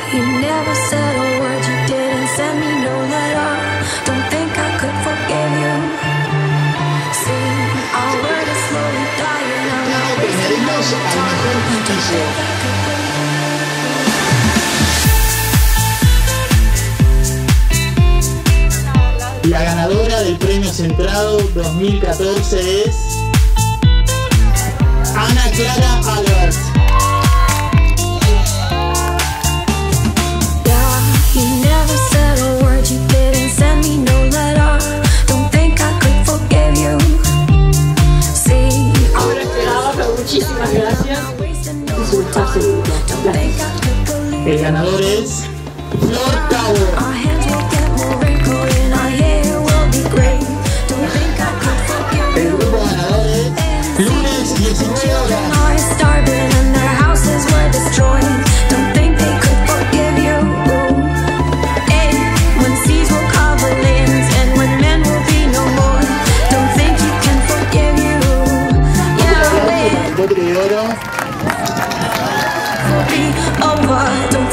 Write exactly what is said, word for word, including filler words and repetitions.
you never said a word, you didn't send me no letter. Don't think I could forgive you. See, our word is slowly dying. I'm not wasting no time. Don't think I could La ganadora del Premio Centrado dos mil catorce es Ana Clara Albert. Yeah, you never said a word, you didn't send me no letter. Don't think I could forgive you. See, Ahora esperaba, pero muchísimas gracias. Resultaste de El ganador es Flor Cabo. our hands will get more wrinkled and our hair will be gray. Don't think I could forgive El you. grupo ganador es Lunes diecinueve horas. Are starving and their houses were destroyed. Don't think they could forgive you. Hey, when seas will cover lands and when men will be no more. Don't think you can forgive you. Yeah, man, Potro de oro. will be over. Don't